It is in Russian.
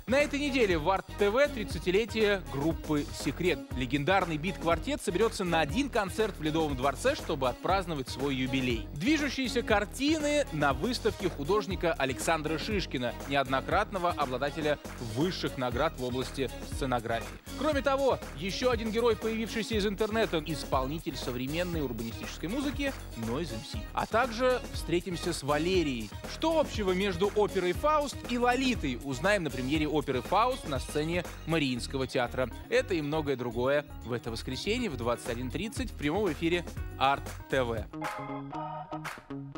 На этой неделе в Арт ТВ 30-летие группы «Секрет». Легендарный бит-квартет соберется на один концерт в Ледовом дворце, чтобы отпраздновать свой юбилей. Движущиеся картины на выставке художника Александра Шишкина, неоднократного обладателя высших наград в области сценографии. Кроме того, еще один герой, появившийся из интернета, исполнитель современной урбанистической музыки Noise MC. А также встретимся с Валерией. Что общего между оперой «Фауст» и «Лолитой» узнаем на премьере оперы «Фауст» на сцене Мариинского театра. Это и многое другое в это воскресенье в 21:30 в прямом эфире Арт ТВ.